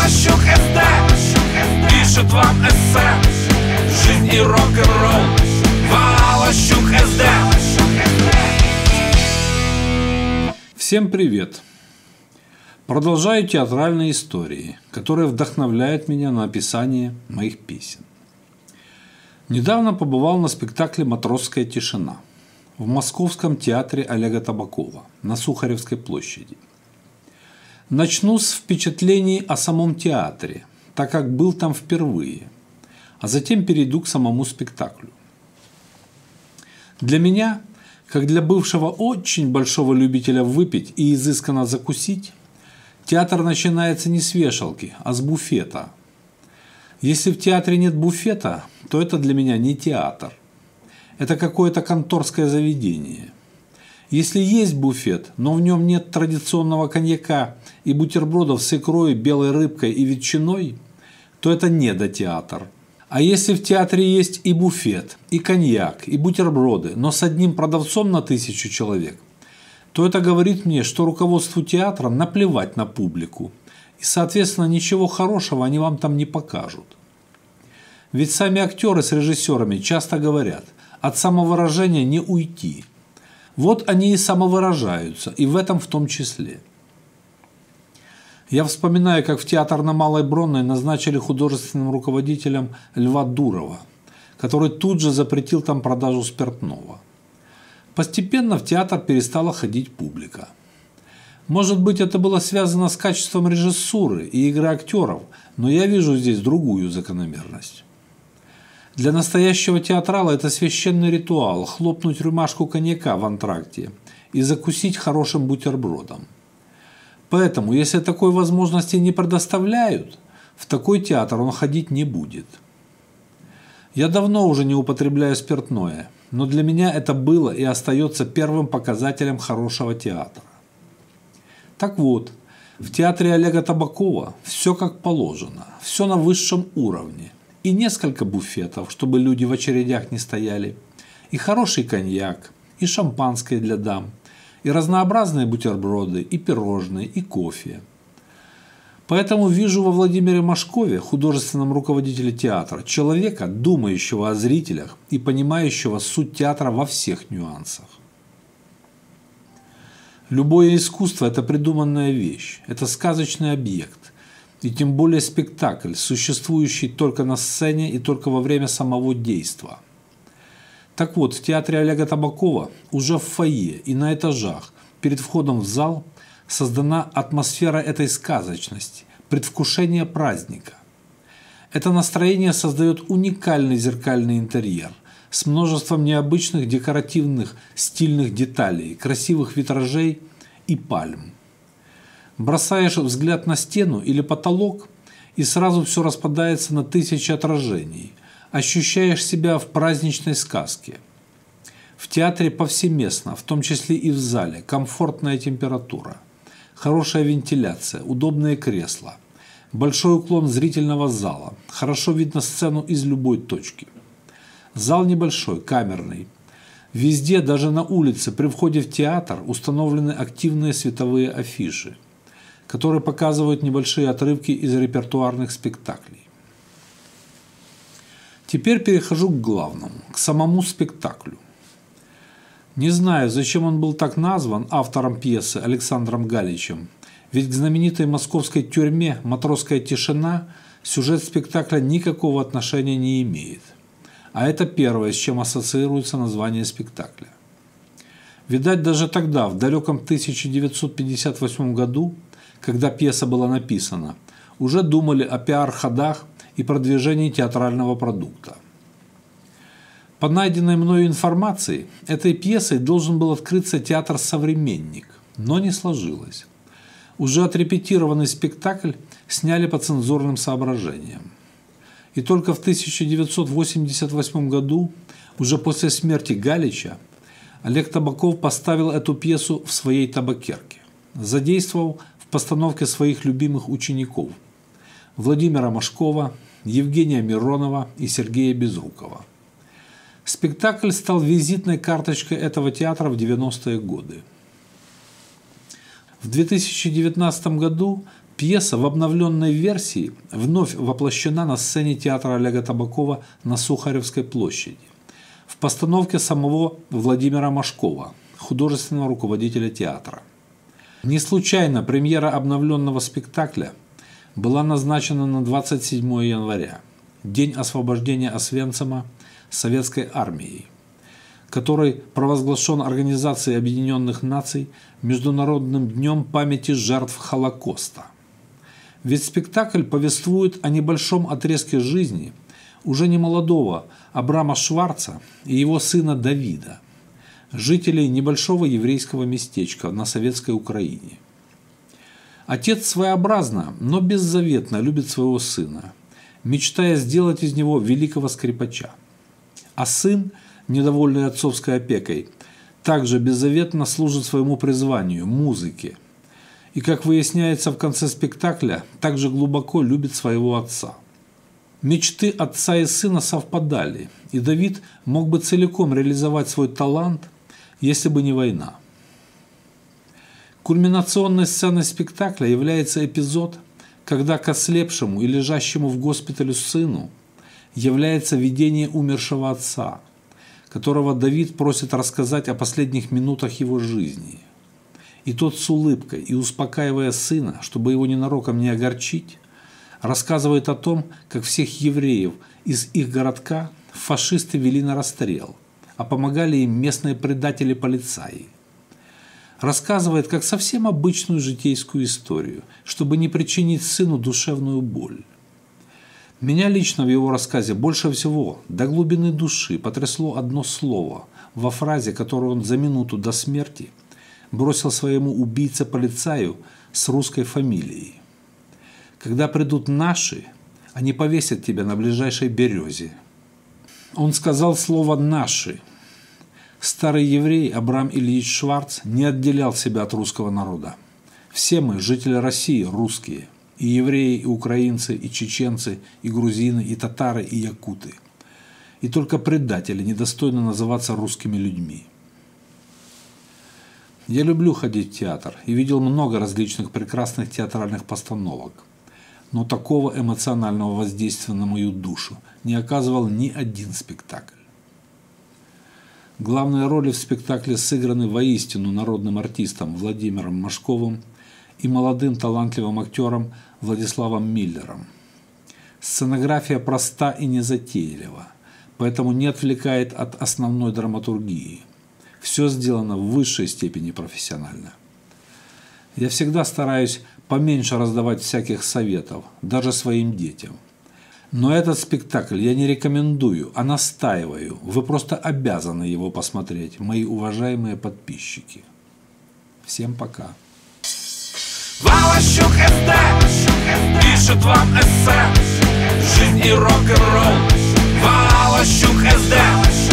Валащук СД пишет вам эссе «Жизнь и рок-н-ролл». Валащук СД. Всем привет! Продолжаю театральные истории, которые вдохновляют меня на описание моих песен. Недавно побывал на спектакле «Матросская тишина» в Московском театре Олега Табакова на Сухаревской площади. Начну с впечатлений о самом театре, так как был там впервые, а затем перейду к самому спектаклю. Для меня, как для бывшего очень большого любителя выпить и изысканно закусить, театр начинается не с вешалки, а с буфета. Если в театре нет буфета, то это для меня не театр. Это какое-то конторское заведение. Если есть буфет, но в нем нет традиционного коньяка и бутербродов с икрой, белой рыбкой и ветчиной, то это не недотеатр. А если в театре есть и буфет, и коньяк, и бутерброды, но с одним продавцом на 1000 человек, то это говорит мне, что руководству театра наплевать на публику, и, соответственно, ничего хорошего они вам там не покажут. Ведь сами актеры с режиссерами часто говорят: от самовыражения не уйти. Вот они и самовыражаются, и в этом в том числе. Я вспоминаю, как в театр на Малой Бронной назначили художественным руководителем Льва Дурова, который тут же запретил там продажу спиртного. Постепенно в театр перестала ходить публика. Может быть, это было связано с качеством режиссуры и игры актеров, но я вижу здесь другую закономерность. Для настоящего театрала это священный ритуал – хлопнуть рюмашку коньяка в антракте и закусить хорошим бутербродом. Поэтому, если такой возможности не предоставляют, в такой театр он ходить не будет. Я давно уже не употребляю спиртное, но для меня это было и остается первым показателем хорошего театра. Так вот, в театре Олега Табакова все как положено, все на высшем уровне. И несколько буфетов, чтобы люди в очередях не стояли, и хороший коньяк, и шампанское для дам, и разнообразные бутерброды, и пирожные, и кофе. Поэтому вижу во Владимире Машкове, художественном руководителе театра, человека, думающего о зрителях и понимающего суть театра во всех нюансах. Любое искусство – это придуманная вещь, это сказочный объект, и тем более спектакль, существующий только на сцене и только во время самого действа. Так вот, в театре Олега Табакова уже в фойе и на этажах перед входом в зал создана атмосфера этой сказочности, предвкушения праздника. Это настроение создает уникальный зеркальный интерьер с множеством необычных декоративных стильных деталей, красивых витражей и пальм. Бросаешь взгляд на стену или потолок, и сразу все распадается на тысячи отражений. Ощущаешь себя в праздничной сказке. В театре повсеместно, в том числе и в зале, комфортная температура, хорошая вентиляция, удобные кресла, большой уклон зрительного зала, хорошо видно сцену из любой точки. Зал небольшой, камерный. Везде, даже на улице, при входе в театр установлены активные световые афиши, которые показывают небольшие отрывки из репертуарных спектаклей. Теперь перехожу к главному, к самому спектаклю. Не знаю, зачем он был так назван автором пьесы Александром Галичем, ведь к знаменитой московской тюрьме «Матросская тишина» сюжет спектакля никакого отношения не имеет. А это первое, с чем ассоциируется название спектакля. Видать, даже тогда, в далеком 1958 году, когда пьеса была написана, уже думали о пиар-ходах и продвижении театрального продукта. По найденной мною информации, этой пьесой должен был открыться театр «Современник», но не сложилось. Уже отрепетированный спектакль сняли по цензурным соображениям. И только в 1988 году, уже после смерти Галича, Олег Табаков поставил эту пьесу в своей табакерке, задействовал в постановке своих любимых учеников – Владимира Машкова, Евгения Миронова и Сергея Безрукова. Спектакль стал визитной карточкой этого театра в 90-е годы. В 2019 году Пьеса в обновленной версии вновь воплощена на сцене театра Олега Табакова на Сухаревской площади в постановке самого Владимира Машкова, художественного руководителя театра. Не случайно премьера обновленного спектакля была назначена на 27 января, день освобождения Освенцима Советской армией, который провозглашен Организацией Объединенных Наций Международным днем памяти жертв Холокоста. Ведь спектакль повествует о небольшом отрезке жизни уже немолодого Абрама Шварца и его сына Давида, жителей небольшого еврейского местечка на советской Украине. Отец своеобразно, но беззаветно любит своего сына, мечтая сделать из него великого скрипача. А сын, недовольный отцовской опекой, также беззаветно служит своему призванию – музыке. И, как выясняется в конце спектакля, также глубоко любит своего отца. Мечты отца и сына совпадали, и Давид мог бы целиком реализовать свой талант, если бы не война. Кульминационной сценой спектакля является эпизод, когда к ослепшему и лежащему в госпитале сыну является видение умершего отца, которого Давид просит рассказать о последних минутах его жизни. И тот с улыбкой и успокаивая сына, чтобы его ненароком не огорчить, рассказывает о том, как всех евреев из их городка фашисты вели на расстрел, а помогали им местные предатели-полицаи. Рассказывает как совсем обычную житейскую историю, чтобы не причинить сыну душевную боль. Меня лично в его рассказе больше всего до глубины души потрясло одно слово во фразе, которую он за минуту до смерти бросил своему убийце-полицаю с русской фамилией. «Когда придут наши, они повесят тебя на ближайшей березе». Он сказал слово «наши». Старый еврей Абрам Ильич Шварц не отделял себя от русского народа. Все мы, жители России, русские. И евреи, и украинцы, и чеченцы, и грузины, и татары, и якуты. И только предатели недостойны называться русскими людьми. Я люблю ходить в театр и видел много различных прекрасных театральных постановок. Но такого эмоционального воздействия на мою душу не оказывал ни один спектакль. Главные роли в спектакле сыграны воистину народным артистом Владимиром Машковым и молодым талантливым актером Владиславом Миллером. Сценография проста и незатейлива, поэтому не отвлекает от основной драматургии. Все сделано в высшей степени профессионально. Я всегда стараюсь поменьше раздавать всяких советов, даже своим детям. Но этот спектакль я не рекомендую, а настаиваю. Вы просто обязаны его посмотреть, мои уважаемые подписчики. Всем пока. Валащук СД пишет вам эссе «Жизнь и рок-н-ролл». Валащук СД.